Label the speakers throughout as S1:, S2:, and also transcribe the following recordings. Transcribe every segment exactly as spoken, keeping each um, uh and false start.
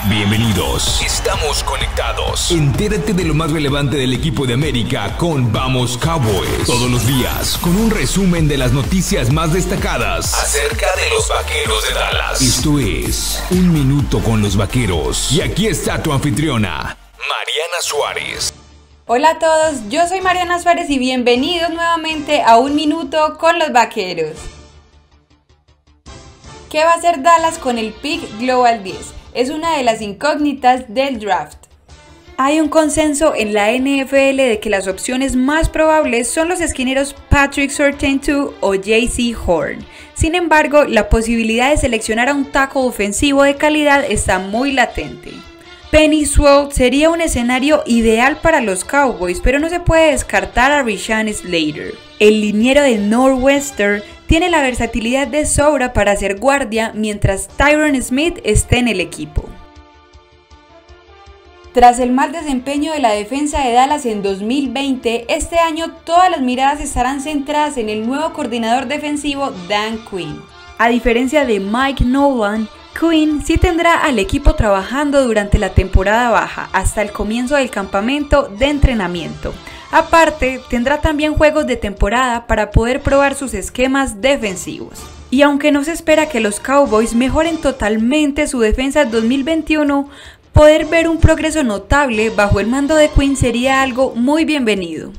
S1: Bienvenidos, estamos conectados. Entérate de lo más relevante del equipo de América con Vamos Cowboys. Todos los días, con un resumen de las noticias más destacadas acerca de los Vaqueros de Dallas. Esto es Un Minuto con los Vaqueros. Y aquí está tu anfitriona, Mariana Suárez.
S2: Hola a todos, yo soy Mariana Suárez y bienvenidos nuevamente a Un Minuto con los Vaqueros. ¿Qué va a hacer Dallas con el pick Global diez? Es una de las incógnitas del draft. Hay un consenso en la N F L de que las opciones más probables son los esquineros Patrick Surtain dos o J C Horn. Sin embargo, la posibilidad de seleccionar a un tackle ofensivo de calidad está muy latente. Penei Sewell sería un escenario ideal para los Cowboys, pero no se puede descartar a Rashawn Slater. El liniero de Northwestern tiene la versatilidad de sobra para ser guardia mientras Tyron Smith esté en el equipo. Tras el mal desempeño de la defensa de Dallas en dos mil veinte, este año todas las miradas estarán centradas en el nuevo coordinador defensivo Dan Quinn. A diferencia de Mike Nolan, Quinn sí tendrá al equipo trabajando durante la temporada baja hasta el comienzo del campamento de entrenamiento. Aparte, tendrá también juegos de temporada para poder probar sus esquemas defensivos. Y aunque no se espera que los Cowboys mejoren totalmente su defensa en dos mil veintiuno, poder ver un progreso notable bajo el mando de Quinn sería algo muy bienvenido.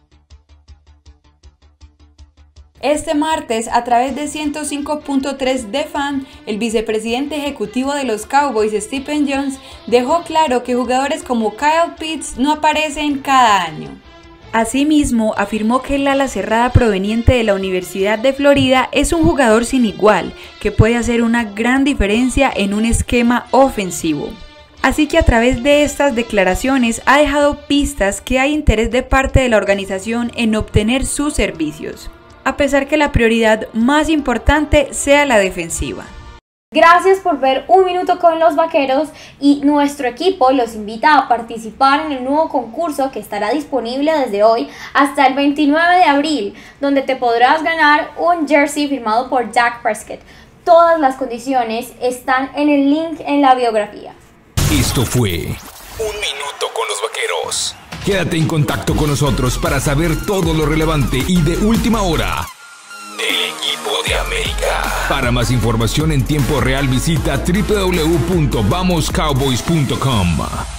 S2: Este martes, a través de ciento cinco punto tres The Fan, el vicepresidente ejecutivo de los Cowboys, Stephen Jones, dejó claro que jugadores como Kyle Pitts no aparecen cada año. Asimismo, afirmó que el ala cerrada proveniente de la Universidad de Florida es un jugador sin igual, que puede hacer una gran diferencia en un esquema ofensivo. Así que a través de estas declaraciones ha dejado pistas que hay interés de parte de la organización en obtener sus servicios, a pesar que la prioridad más importante sea la defensiva.
S3: Gracias por ver Un Minuto con los Vaqueros y nuestro equipo los invita a participar en el nuevo concurso que estará disponible desde hoy hasta el veintinueve de abril, donde te podrás ganar un jersey firmado por Dak Prescott. Todas las condiciones están en el link en la biografía.
S1: Esto fue Un Minuto con los Vaqueros. Quédate en contacto con nosotros para saber todo lo relevante y de última hora del equipo de América. Para más información en tiempo real visita doble u doble u doble u punto vamos cowboys punto com.